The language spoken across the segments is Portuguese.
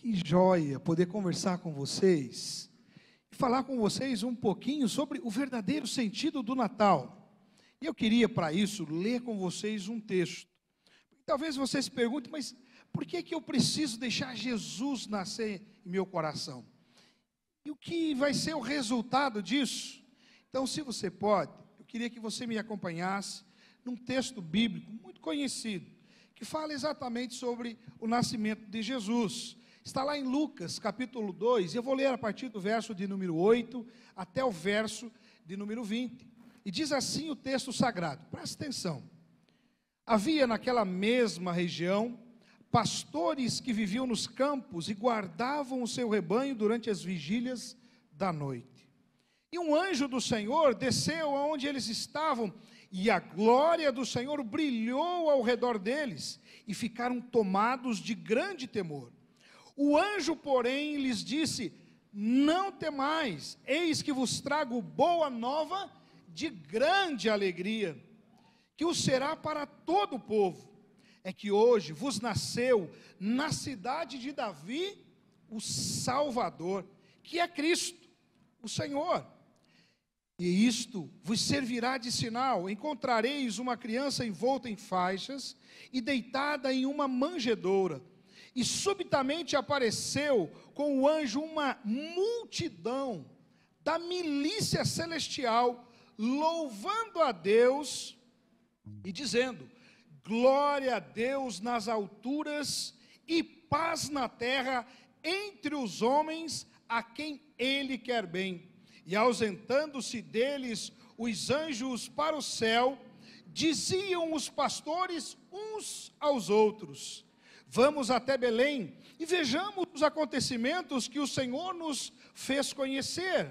Que joia poder conversar com vocês e falar com vocês um pouquinho sobre o verdadeiro sentido do Natal. E eu queria, para isso, ler com vocês um texto. Talvez vocês se perguntem, mas por que eu preciso deixar Jesus nascer em meu coração? E o que vai ser o resultado disso? Então, se você pode, eu queria que você me acompanhasse num texto bíblico muito conhecido, que fala exatamente sobre o nascimento de Jesus. Está lá em Lucas, capítulo 2, eu vou ler a partir do verso de número 8 até o verso de número 20. E diz assim o texto sagrado, presta atenção. Havia naquela mesma região pastores que viviam nos campos e guardavam o seu rebanho durante as vigílias da noite. E um anjo do Senhor desceu aonde eles estavam, e a glória do Senhor brilhou ao redor deles, e ficaram tomados de grande temor. O anjo, porém, lhes disse: não temais, eis que vos trago boa nova de grande alegria, que o será para todo o povo. É que hoje vos nasceu na cidade de Davi o Salvador, que é Cristo, o Senhor. E isto vos servirá de sinal: encontrareis uma criança envolta em faixas e deitada em uma manjedoura. E subitamente apareceu com o anjo uma multidão da milícia celestial, louvando a Deus e dizendo: glória a Deus nas alturas e paz na terra entre os homens a quem Ele quer bem. E ausentando-se deles os anjos para o céu, diziam os pastores uns aos outros: vamos até Belém e vejamos os acontecimentos que o Senhor nos fez conhecer.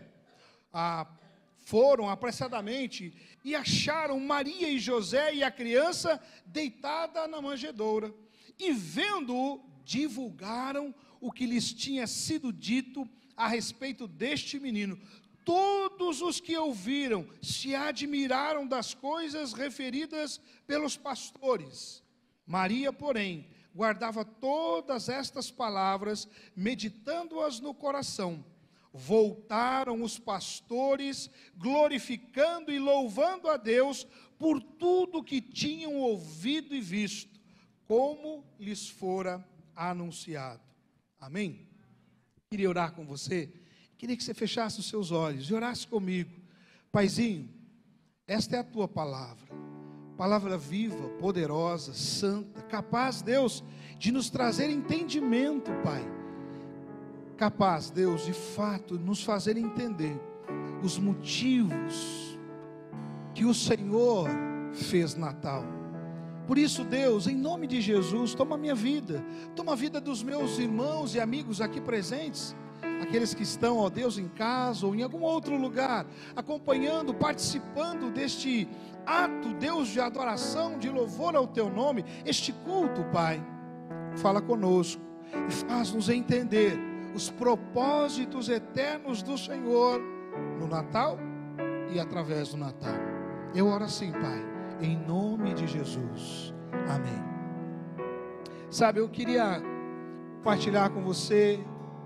Foram apressadamente e acharam Maria e José e a criança deitada na manjedoura. E vendo-o, divulgaram o que lhes tinha sido dito a respeito deste menino. Todos os que ouviram se admiraram das coisas referidas pelos pastores. Maria, porém, guardava todas estas palavras, meditando-as no coração. Voltaram os pastores, glorificando e louvando a Deus por tudo que tinham ouvido e visto, como lhes fora anunciado. Amém? Queria orar com você, queria que você fechasse os seus olhos e orasse comigo. Paizinho, esta é a tua palavra, palavra viva, poderosa, santa, capaz, Deus, de nos trazer entendimento, Pai. Capaz, Deus, de fato, nos fazer entender os motivos que o Senhor fez Natal. Por isso, Deus, em nome de Jesus, toma a minha vida, toma a vida dos meus irmãos e amigos aqui presentes, aqueles que estão, ó Deus, em casa ou em algum outro lugar, acompanhando, participando deste ato, Deus, de adoração, de louvor ao Teu nome, este culto, Pai. Fala conosco e faz-nos entender os propósitos eternos do Senhor no Natal e através do Natal. Eu oro assim, Pai, em nome de Jesus. Amém. Sabe, eu queria compartilhar com você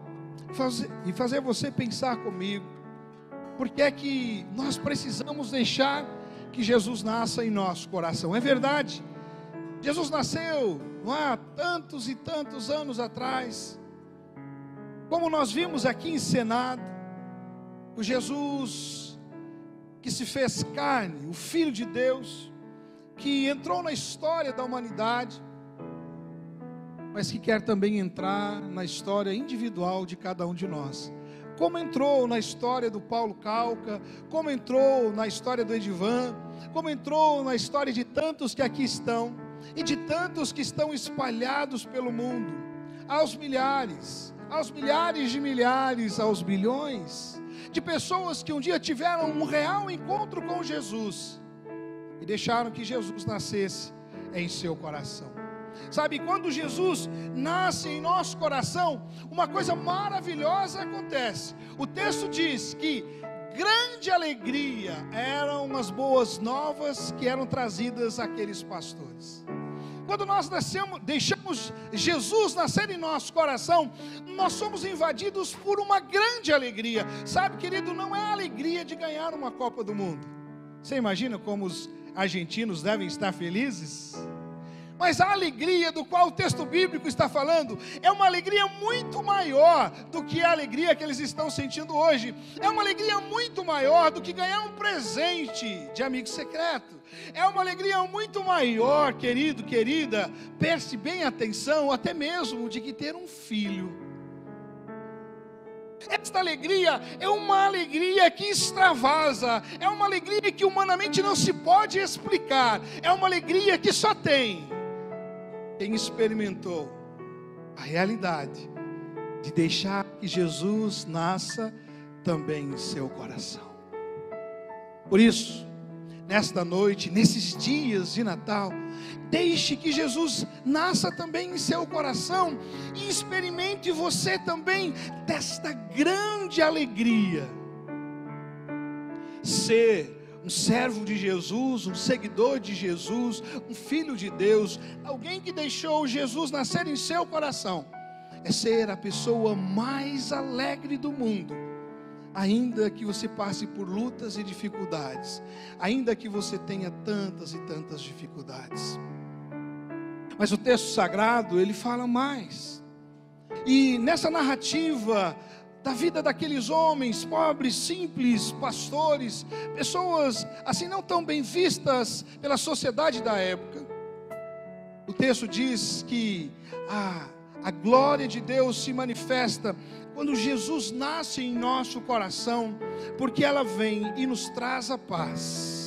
e fazer você pensar comigo, porque é que nós precisamos deixar que Jesus nasça em nosso coração. É verdade, Jesus nasceu não há tantos e tantos anos atrás, como nós vimos aqui encenado, o Jesus que se fez carne, o Filho de Deus, que entrou na história da humanidade, mas que quer também entrar na história individual de cada um de nós. Como entrou na história do Paulo Calca, como entrou na história do Edivan, como entrou na história de tantos que aqui estão, e de tantos que estão espalhados pelo mundo, aos milhares de milhares, aos bilhões, de pessoas que um dia tiveram um real encontro com Jesus, e deixaram que Jesus nascesse em seu coração. Sabe, quando Jesus nasce em nosso coração, uma coisa maravilhosa acontece. O texto diz que grande alegria eram as boas novas que eram trazidas àqueles pastores. Quando nós deixamos Jesus nascer em nosso coração, nós somos invadidos por uma grande alegria. Sabe, querido, não é a alegria de ganhar uma Copa do Mundo. Você imagina como os argentinos devem estar felizes? Mas a alegria do qual o texto bíblico está falando é uma alegria muito maior do que a alegria que eles estão sentindo hoje. É uma alegria muito maior do que ganhar um presente de amigo secreto. É uma alegria muito maior, querido, querida, preste bem atenção, até mesmo de que ter um filho. Esta alegria é uma alegria que extravasa, é uma alegria que humanamente não se pode explicar, é uma alegria que só tem quem experimentou a realidade de deixar que Jesus nasça também em seu coração. Por isso, nesta noite, nesses dias de Natal, deixe que Jesus nasça também em seu coração e experimente você também desta grande alegria. Ser um servo de Jesus, um seguidor de Jesus, um filho de Deus, alguém que deixou Jesus nascer em seu coração, é ser a pessoa mais alegre do mundo, ainda que você passe por lutas e dificuldades, ainda que você tenha tantas e tantas dificuldades. Mas o texto sagrado, ele fala mais, e nessa narrativa da vida daqueles homens pobres, simples, pastores, pessoas assim não tão bem vistas pela sociedade da época, o texto diz que a glória de Deus se manifesta quando Jesus nasce em nosso coração, porque ela vem e nos traz a paz.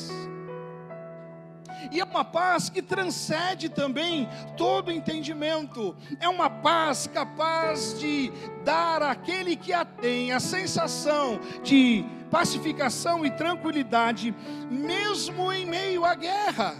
E é uma paz que transcende também todo entendimento. É uma paz capaz de dar àquele que a tem a sensação de pacificação e tranquilidade, mesmo em meio à guerra.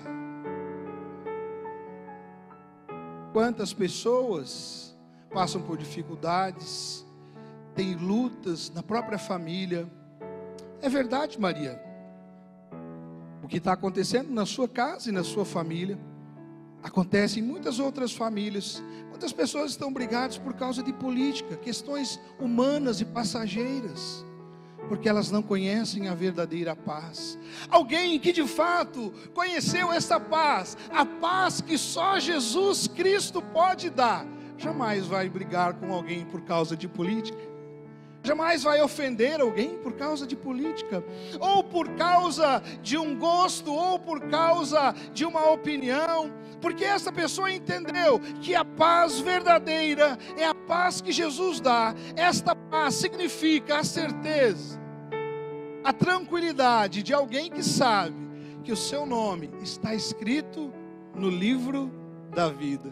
Quantas pessoas passam por dificuldades, têm lutas na própria família. É verdade, Maria. O que está acontecendo na sua casa e na sua família, acontece em muitas outras famílias. Muitas pessoas estão brigadas por causa de política, questões humanas e passageiras, porque elas não conhecem a verdadeira paz. Alguém que de fato conheceu essa paz, a paz que só Jesus Cristo pode dar, jamais vai brigar com alguém por causa de política. Jamais vai ofender alguém por causa de política, ou por causa de um gosto, ou por causa de uma opinião, porque essa pessoa entendeu que a paz verdadeira é a paz que Jesus dá. Esta paz significa a certeza, a tranquilidade de alguém que sabe que o seu nome está escrito no livro da vida.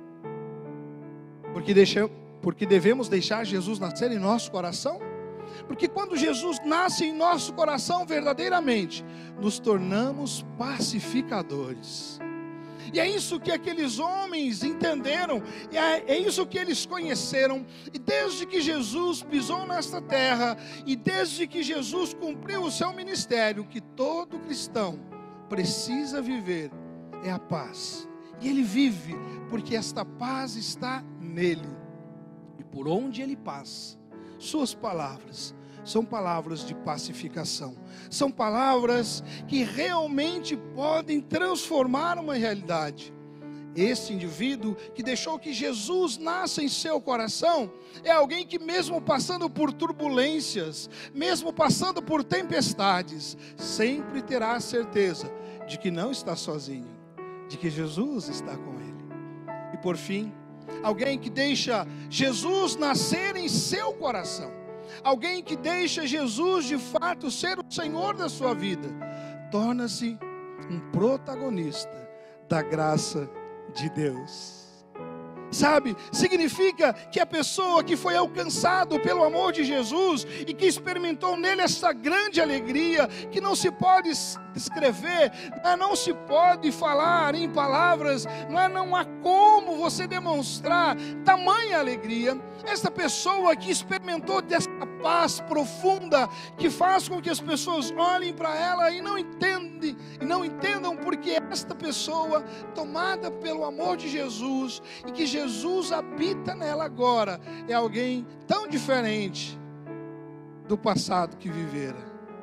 Porque devemos deixar Jesus nascer em nosso coração? Porque quando Jesus nasce em nosso coração verdadeiramente, nos tornamos pacificadores. E é isso que aqueles homens entenderam, é isso que eles conheceram. E desde que Jesus pisou nesta terra, e desde que Jesus cumpriu o seu ministério, que todo cristão precisa viver, é a paz. E ele vive, porque esta paz está nele. Por onde ele passa, suas palavras são palavras de pacificação, são palavras que realmente podem transformar uma realidade. Esse indivíduo que deixou que Jesus nasça em seu coração, é alguém que mesmo passando por turbulências, mesmo passando por tempestades, sempre terá a certeza de que não está sozinho, de que Jesus está com ele. E por fim, alguém que deixa Jesus nascer em seu coração, alguém que deixa Jesus de fato ser o Senhor da sua vida, torna-se um protagonista da graça de Deus. Sabe, significa que a pessoa que foi alcançado pelo amor de Jesus e que experimentou nele essa grande alegria que não se pode descrever, não se pode falar em palavras, não há como você demonstrar tamanha alegria. Essa pessoa que experimentou dessa paz profunda que faz com que as pessoas olhem para ela e não entendam dificuldade e não entendam porque esta pessoa, tomada pelo amor de Jesus e que Jesus habita nela agora, é alguém tão diferente do passado que vivera.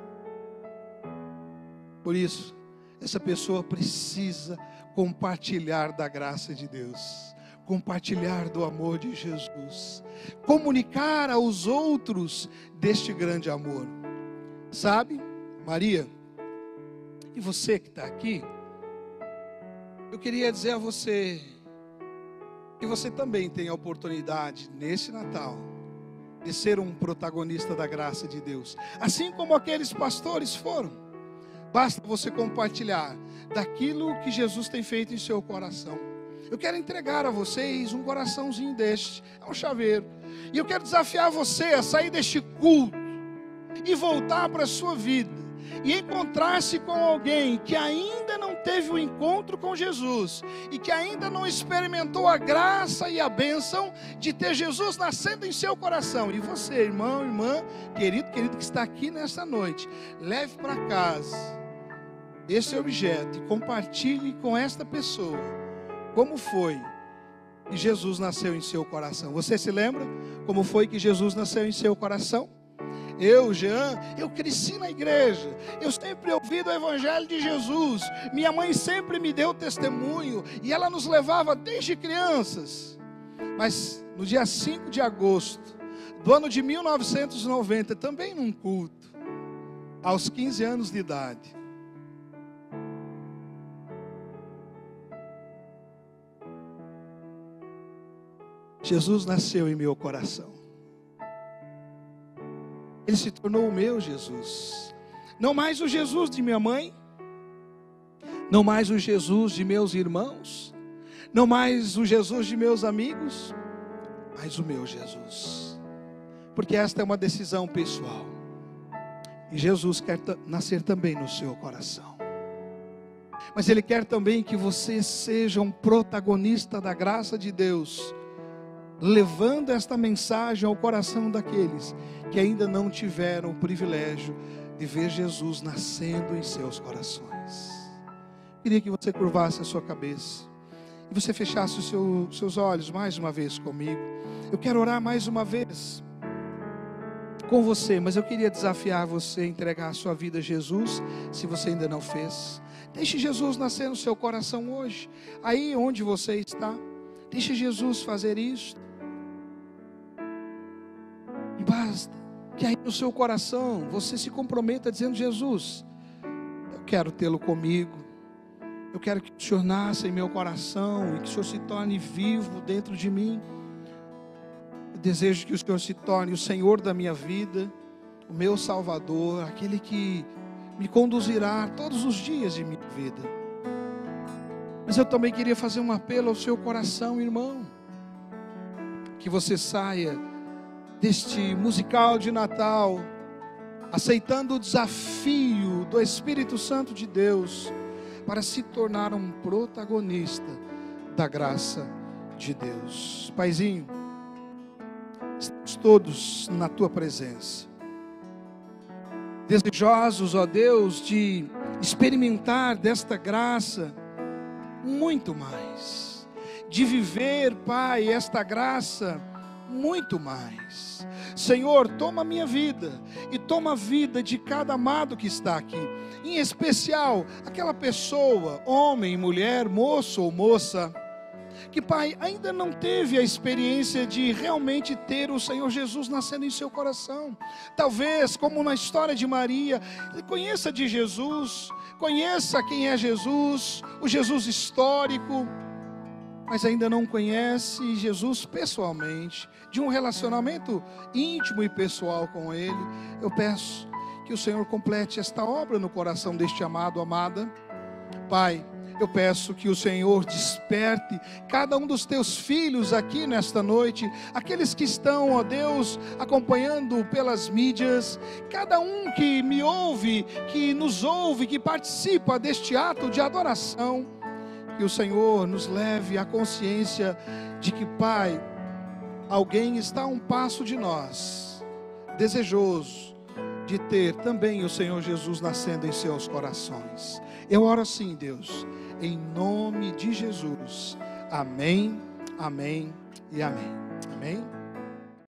Por isso, essa pessoa precisa compartilhar da graça de Deus, compartilhar do amor de Jesus, comunicar aos outros deste grande amor. Sabe, Maria, e você que está aqui, eu queria dizer a você que você também tem a oportunidade nesse Natal de ser um protagonista da graça de Deus, assim como aqueles pastores foram. Basta você compartilhar daquilo que Jesus tem feito em seu coração. Eu quero entregar a vocês um coraçãozinho deste, é um chaveiro. E eu quero desafiar você a sair deste culto e voltar para a sua vida e encontrar-se com alguém que ainda não teve o encontro com Jesus e que ainda não experimentou a graça e a bênção de ter Jesus nascendo em seu coração. E você, irmão, irmã, querido que está aqui nessa noite, leve para casa esse objeto e compartilhe com esta pessoa como foi que Jesus nasceu em seu coração. Você se lembra como foi que Jesus nasceu em seu coração? Eu, Jean, eu cresci na igreja, eu sempre ouvi do evangelho de Jesus, minha mãe sempre me deu testemunho e ela nos levava desde crianças. Mas no dia 5 de agosto do ano de 1990, também num culto, aos 15 anos de idade, Jesus nasceu em meu coração. Ele se tornou o meu Jesus. Não mais o Jesus de minha mãe, não mais o Jesus de meus irmãos, não mais o Jesus de meus amigos, mas o meu Jesus. Porque esta é uma decisão pessoal. E Jesus quer nascer também no seu coração. Mas Ele quer também que você seja um protagonista da graça de Deus, levando esta mensagem ao coração daqueles que ainda não tiveram o privilégio de ver Jesus nascendo em seus corações. Queria que você curvasse a sua cabeça e você fechasse os seus olhos mais uma vez comigo. Eu quero orar mais uma vez com você, mas eu queria desafiar você a entregar a sua vida a Jesus, se você ainda não fez. Deixe Jesus nascer no seu coração hoje, aí onde você está. Deixe Jesus fazer isso. E basta que aí no seu coração você se comprometa dizendo: Jesus, eu quero tê-lo comigo. Eu quero que o Senhor nasça em meu coração e que o Senhor se torne vivo dentro de mim. Eu desejo que o Senhor se torne o Senhor da minha vida, o meu Salvador, aquele que me conduzirá todos os dias de minha vida. Mas eu também queria fazer um apelo ao seu coração, irmão, que você saia deste musical de Natal aceitando o desafio do Espírito Santo de Deus para se tornar um protagonista da graça de Deus. Paizinho, estamos todos na tua presença, desejosos, ó Deus, de experimentar desta graça muito mais, de viver, Pai, esta graça muito mais. Senhor, toma a minha vida e toma a vida de cada amado que está aqui, em especial aquela pessoa, homem, mulher, moço ou moça, que, Pai, ainda não teve a experiência de realmente ter o Senhor Jesus nascendo em seu coração. Talvez, como na história de Maria, ele conheça de Jesus, conheça quem é Jesus, o Jesus histórico, mas ainda não conhece Jesus pessoalmente, de um relacionamento íntimo e pessoal com Ele. Eu peço que o Senhor complete esta obra no coração deste amado, amada. Pai, eu peço que o Senhor desperte cada um dos teus filhos aqui nesta noite, aqueles que estão, ó Deus, acompanhando pelas mídias, cada um que me ouve, que nos ouve, que participa deste ato de adoração. Que o Senhor nos leve à consciência de que, Pai, alguém está a um passo de nós, desejoso de ter também o Senhor Jesus nascendo em seus corações. Eu oro assim, Deus, em nome de Jesus. Amém, amém e amém. Amém.